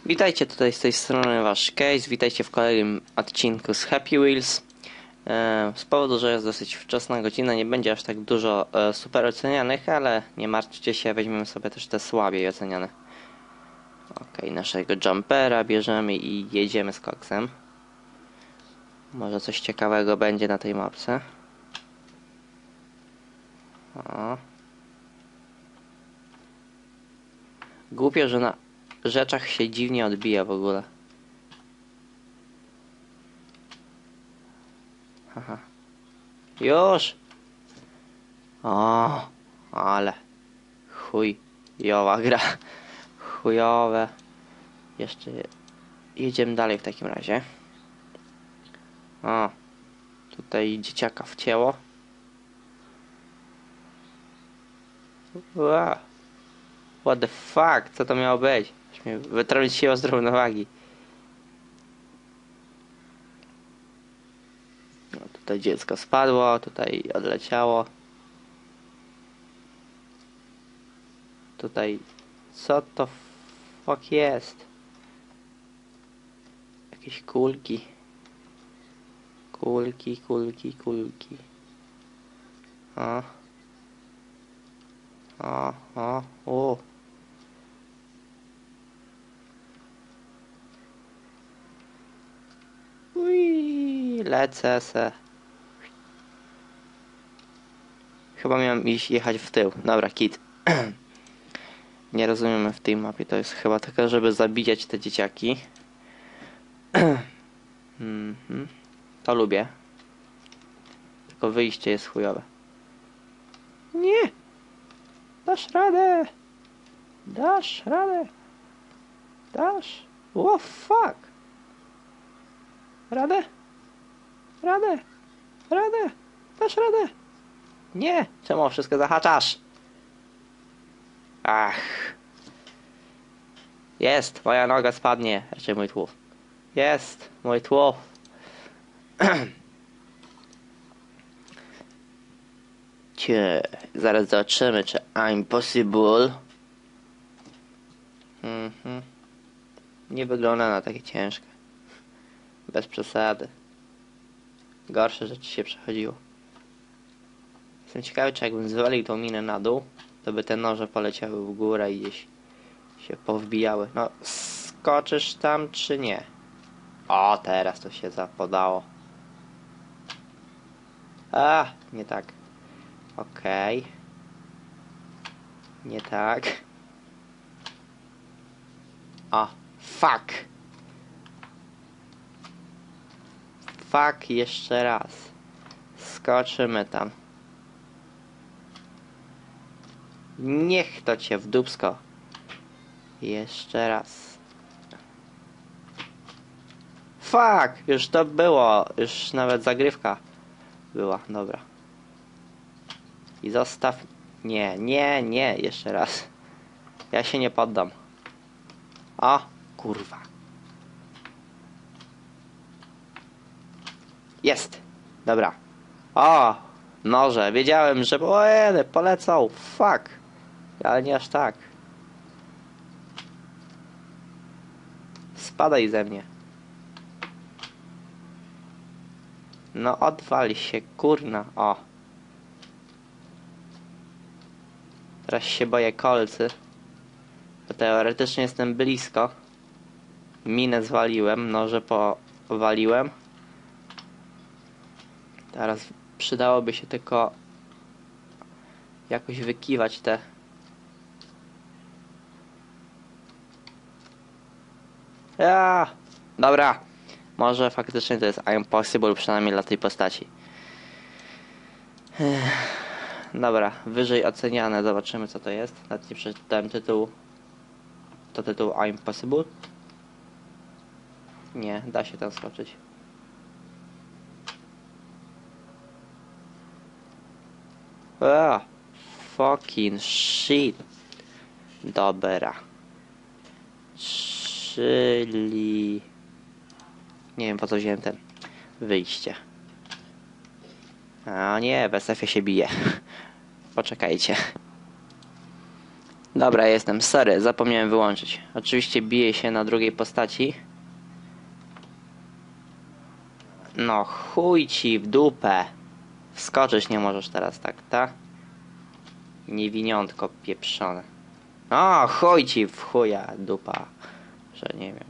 Witajcie, tutaj z tej strony wasz Case, witajcie w kolejnym odcinku z Happy Wheels. Z powodu, że jest dosyć wczesna godzina, nie będzie aż tak dużo super ocenianych, ale nie martwcie się, weźmiemy sobie też te słabiej oceniane. Ok, naszego jumpera bierzemy i jedziemy z koksem. Może coś ciekawego będzie na tej mapce. O. Głupio, że na rzeczach się dziwnie odbija w ogóle. Haha. Już! O, ale chujowa gra. Chujowe. Jeszcze jedziemy dalej w takim razie. O, tutaj dzieciaka wcięło. Wow. What the fuck? Co to miało być? Aż mnie wytrąciło z równowagi. No, tutaj dziecko spadło, tutaj odleciało. Tutaj... Co to fuck jest? Jakieś kulki. Kulki. O. Ui, lecę se. Chyba miałem jechać w tył. Dobra, kit. Nie rozumiemy w tej mapie. To jest chyba tylko, żeby zabijać te dzieciaki. To lubię. Tylko wyjście jest chujowe. Nie! Dasz radę! Dasz radę! Dasz! Oh fuck! Radę? Radę? Radę? Dasz radę? Nie! Czemu wszystko zahaczasz? Ach! Jest! Moja noga spadnie. Raczej mój tłów. Jest! Mój tłów. Zaraz zobaczymy, czy I'm possible. Nie wygląda na takie ciężkie. Bez przesady. Gorsze rzeczy się przechodziło. Jestem ciekawy, czy jakbym zwalił tą minę na dół, to by te noże poleciały w górę i gdzieś się powbijały. No, skoczysz tam, czy nie? O, teraz to się zapodało. A, nie tak. Okej. Nie tak. O, fuck. Fuck, jeszcze raz. Skoczymy tam. Niech to cię w dupsko. Jeszcze raz. Fuck! Już to było. Już nawet zagrywka była. Dobra. I zostaw... Nie. Jeszcze raz. Ja się nie poddam. O, kurwa. Jest. Dobra. O, noże. Wiedziałem, że... O, polecą. Fuck. Ale nie aż tak. Spadaj ze mnie. No odwal się, kurna. O. Teraz się boję kolcy. Bo teoretycznie jestem blisko. Minę zwaliłem, noże powaliłem. Teraz przydałoby się tylko jakoś wykiwać te... Dobra. Może faktycznie to jest impossible, przynajmniej dla tej postaci. Dobra, wyżej oceniane. Zobaczymy, co to jest. Nawet nie przeczytałem tytułu. To tytuł impossible? Nie, da się tam skoczyć. Fucking shit. Dobra. Czyli... Nie wiem, po co wziąłem ten... Wyjście. A nie, w SF-ie się bije. Poczekajcie. Dobra, jestem. Sorry, zapomniałem wyłączyć. Oczywiście bije się na drugiej postaci. No chuj ci w dupę. Wskoczyć nie możesz teraz, tak? Niewiniątko pieprzone. O, chuj ci w chuja dupa. Że nie wiem.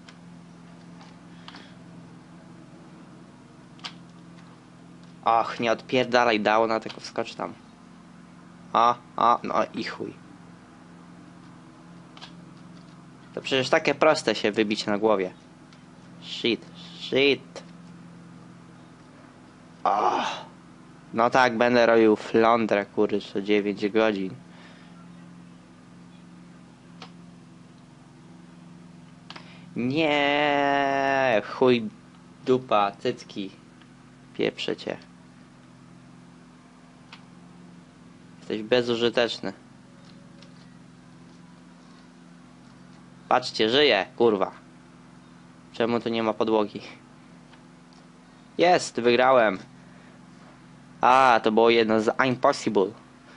Och, nie odpierdalaj downa, tylko wskocz tam. No i chuj. To przecież takie proste się wybić na głowie. Shit. Oh. No tak, będę robił flądrę, co 9 godzin. Nie, chuj dupa, cycki. Pieprzę cię. Jesteś bezużyteczny. Patrzcie, żyję, kurwa. Czemu tu nie ma podłogi? Jest, wygrałem. A, to było jedno z Impossible.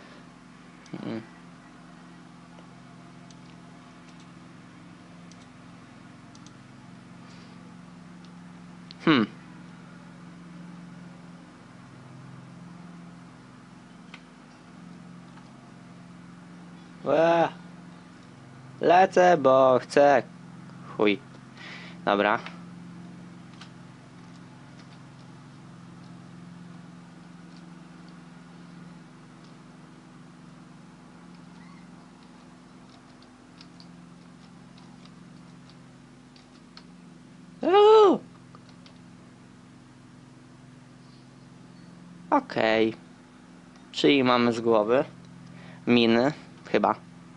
Lecę, bo chcę. Chuj. Dobra. Okej. Czyli mamy z głowy miny, chyba.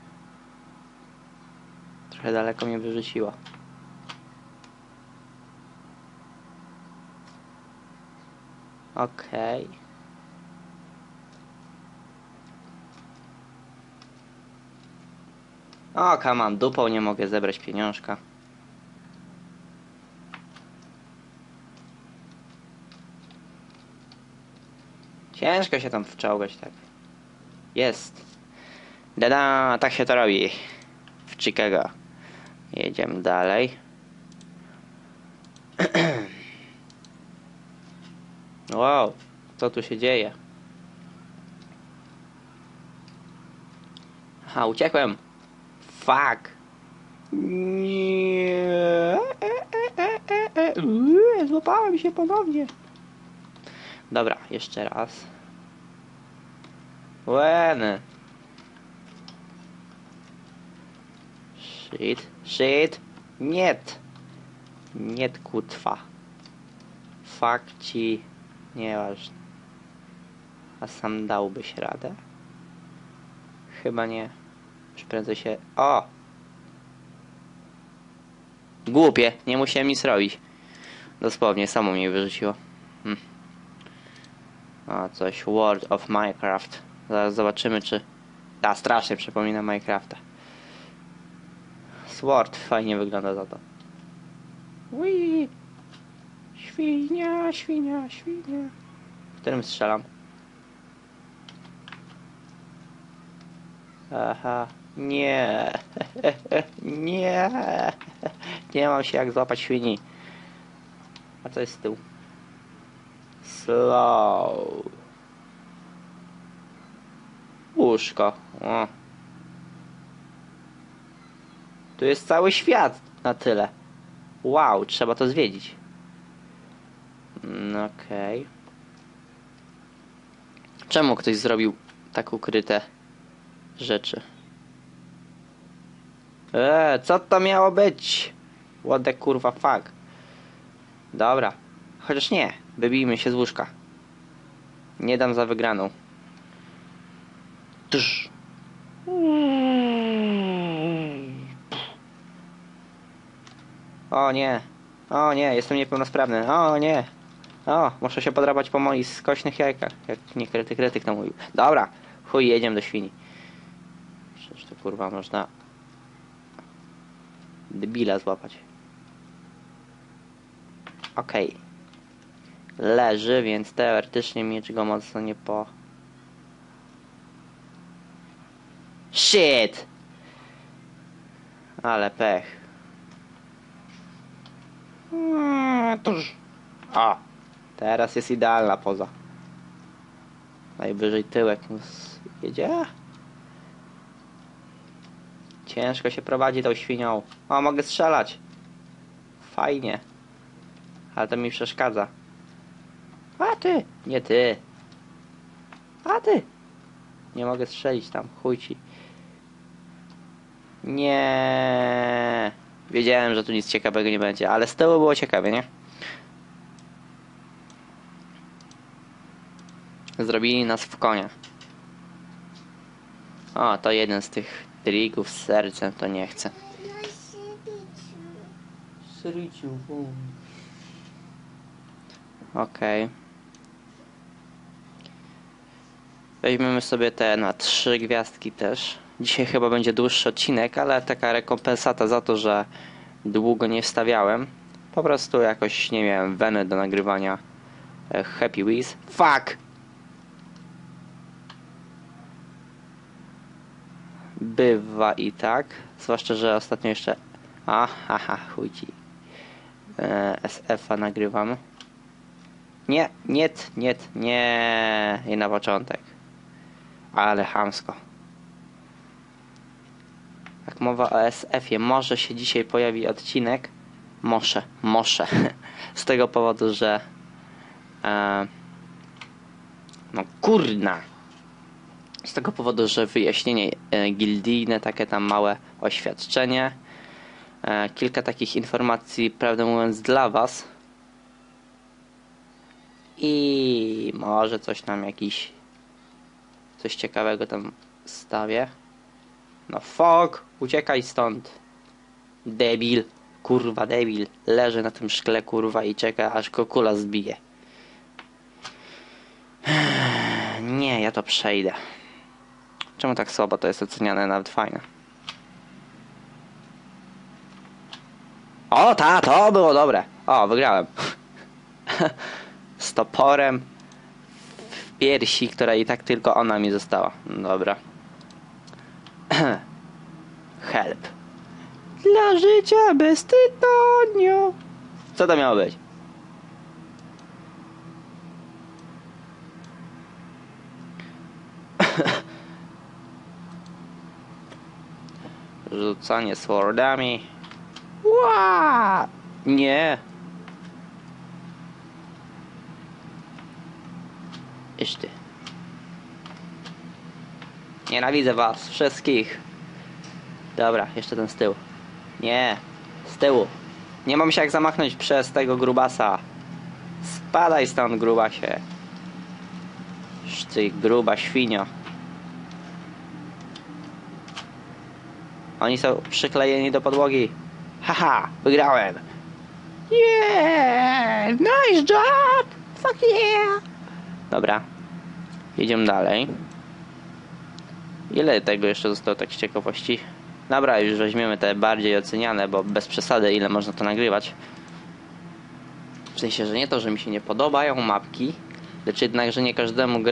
Trochę daleko mnie wyrzuciło. Okej. O, come on, dupą nie mogę zebrać pieniążka. Ciężko się tam wczołgać, tak. Jest. Dada, tak się to robi. W Chicago. Jedziemy dalej. Wow, co tu się dzieje? Aha, uciekłem. Fuck. Nie. Złapałem się ponownie. Dobra, jeszcze raz. Łeny. Shit. Nie kutwa. Fuck ci. Nieważne. A sam dałbyś radę? Chyba nie. Już prędzej się... O! Głupie. Nie musiałem nic robić. Dosłownie, samo mnie wyrzuciło. O, coś. World of Minecraft. Zaraz zobaczymy, czy... strasznie przypomina Minecrafta. Sword fajnie wygląda za to. Ui. Świnia. W którym strzelam? Aha. Nie. Nie. Nie mam się jak złapać świni. A co jest z tyłu? Slow. Łóżko. O. Tu jest cały świat na tyle. Wow, trzeba to zwiedzić. Okej. Czemu ktoś zrobił tak ukryte rzeczy? Co to miało być? What the kurwa fuck? Dobra. Chociaż nie. Wybijmy się z łóżka. Nie dam za wygraną. Tsz. O nie, jestem niepełnosprawny. O nie. O, muszę się podrapać po moich skośnych jajkach. Jak niekryty krytyk to mówił. Dobra, chuj, jedziemy do świni. Przecież to kurwa można debila złapać. Okej. Leży, więc teoretycznie miecz go mocno nie po... Shit! Ale pech. O! Teraz jest idealna poza. Najwyżej tyłek jedzie. Ciężko się prowadzi tą świnią. O, mogę strzelać. Fajnie. Ale to mi przeszkadza. A ty! Nie ty. A ty! Nie mogę strzelić tam. Chuj ci. Nie. Wiedziałem, że tu nic ciekawego nie będzie, ale z tyłu było ciekawie, nie? Zrobili nas w konia. O, to jeden z tych trików z sercem, to nie chcę. Okej. Weźmiemy sobie te na 3 gwiazdki też. Dzisiaj chyba będzie dłuższy odcinek, ale taka rekompensata za to, że długo nie wstawiałem. Po prostu jakoś nie miałem weny do nagrywania Happy Wheels. Fuck! Bywa i tak. Zwłaszcza, że ostatnio jeszcze... Aha, chuj ci. SF-a nagrywam. Nie. I na początek. Ale chamsko. Jak mowa o SF-ie, może się dzisiaj pojawi odcinek. Może. Z tego powodu, że... no kurna. Z tego powodu, że wyjaśnienie gildijne, takie tam małe oświadczenie. Kilka takich informacji, prawdę mówiąc, dla was. I może coś tam coś ciekawego tam stawię. No fuck, uciekaj stąd. Debil, kurwa debil. Leży na tym szkle, kurwa, i czeka, aż go kula zbije. Nie, ja to przejdę. Czemu tak słabo to jest oceniane? Nawet fajne. O, to było dobre. O, wygrałem. Z toporem w piersi, która i tak tylko ona mi została. Dobra. Help. Dla życia bez tytoniu. Co to miało być? Rzucanie swordami. Ła! Nie. Iż ty. Nienawidzę was wszystkich. Dobra, jeszcze ten z tyłu. Nie, z tyłu. Nie mam się jak zamachnąć przez tego grubasa. Spadaj stąd, grubasie. Ty gruba świnio. Oni są przyklejeni do podłogi. Haha, wygrałem. Yeah, nice job. Fuck yeah. Dobra, jedziemy dalej. Ile tego jeszcze zostało, tak z ciekawości? Dobra, już weźmiemy te bardziej oceniane, bo bez przesady ile można to nagrywać. W sensie, że nie to, że mi się nie podobają mapki, lecz jednak, że nie każdemu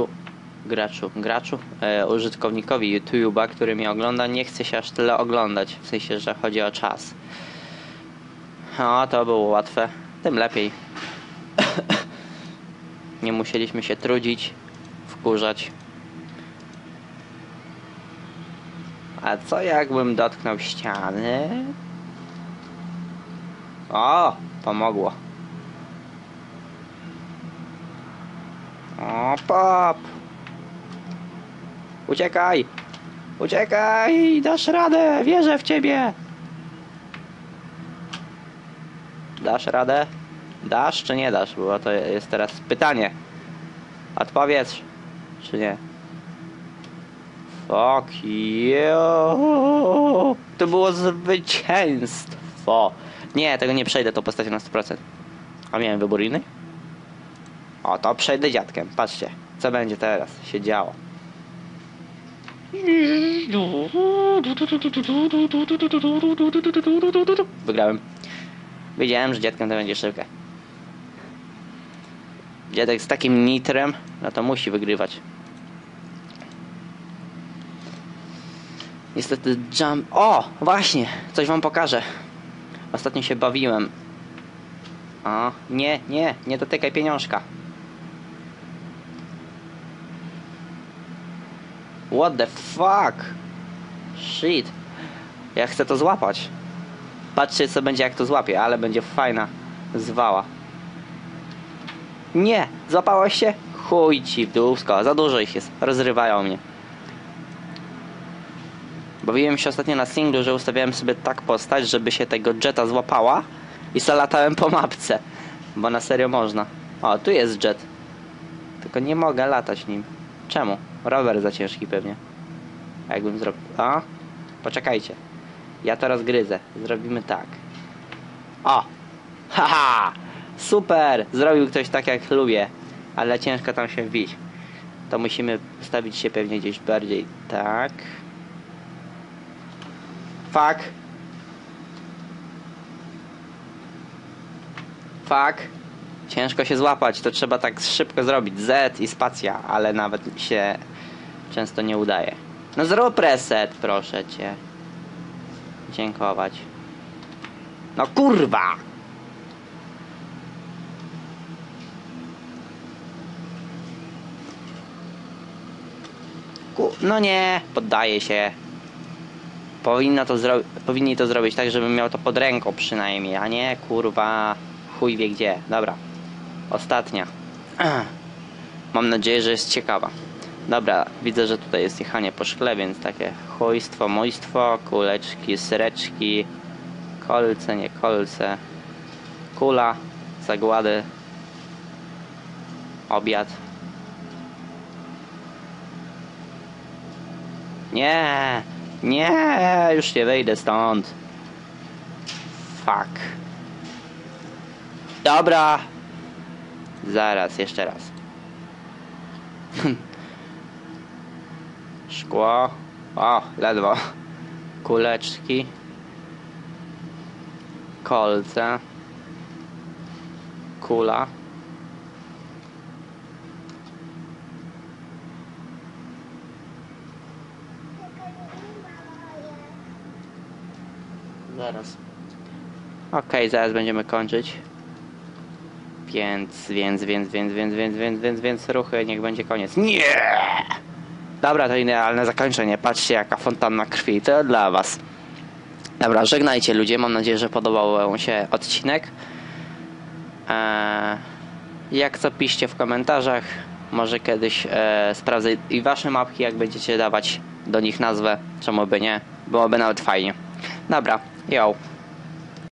użytkownikowi YouTube'a, który mnie ogląda, nie chce się aż tyle oglądać. W sensie, że chodzi o czas. O, to było łatwe. Tym lepiej. Nie musieliśmy się trudzić, wkurzać. A co jakbym dotknął ściany? O, pomogło. O, pop! Uciekaj! Uciekaj! Dasz radę! Wierzę w ciebie! Dasz radę? Dasz czy nie dasz? Bo to jest teraz pytanie. Odpowiedz, czy nie? Fuck you! To było zwycięstwo! Nie, tego nie przejdę, to postawię na 100%. A miałem wybór inny? O, to przejdę dziadkiem. Patrzcie, co będzie teraz się działo. Wygrałem. Wiedziałem, że dziadkiem to będzie szybkie. Dziadek z takim nitrem, no to musi wygrywać. Niestety jump... O! Właśnie! Coś wam pokażę. Ostatnio się bawiłem. O, nie dotykaj pieniążka. What the fuck? Shit. Ja chcę to złapać. Patrzcie co będzie jak to złapię, ale będzie fajna zwała. Nie! Złapałeś się? Chuj ci w dupsko. Za dużo ich jest. Rozrywają mnie. Bawiłem się ostatnio na singlu, że ustawiałem sobie tak postać, żeby się tego jetta złapała i zalatałem po mapce. Bo na serio można. O, tu jest jet. Tylko nie mogę latać nim. Czemu? Rower za ciężki pewnie. A jakbym zrobił... O! Poczekajcie. Ja to rozgryzę. Zrobimy tak. O! Haha! Super! Zrobił ktoś tak jak lubię. Ale ciężko tam się wbić. To musimy ustawić się pewnie gdzieś bardziej tak. Fuck. Fuck. Ciężko się złapać, to trzeba tak szybko zrobić. Z i spacja, ale nawet się często nie udaje. No zrób reset, proszę cię. Dziękować. No kurwa! No nie, poddaję się. Powinni to zrobić tak, żebym miał to pod ręką przynajmniej, a nie kurwa chuj wie gdzie. Dobra. Ostatnia. Mam nadzieję, że jest ciekawa. Dobra, widzę, że tutaj jest jechanie po szkle, więc takie chujstwo, mojstwo, kuleczki, syreczki, kolce, nie kolce, kula, zagłady, obiad. Nie, nie, już nie wyjdę stąd. Fuck. Dobra. Zaraz, jeszcze raz. Szkło. O, ledwo. Kuleczki. Kolce. Kula. Zaraz. Okej, zaraz będziemy kończyć. Więc ruchy, niech będzie koniec. Nie! Dobra, to idealne zakończenie. Patrzcie jaka fontanna krwi. To dla was. Dobra, żegnajcie ludzie. Mam nadzieję, że podobał wam się odcinek. Jak co piszcie w komentarzach. Może kiedyś sprawdzę i wasze mapki, jak będziecie dawać do nich nazwę. Czemu by nie? Byłoby nawet fajnie. Dobra, yo.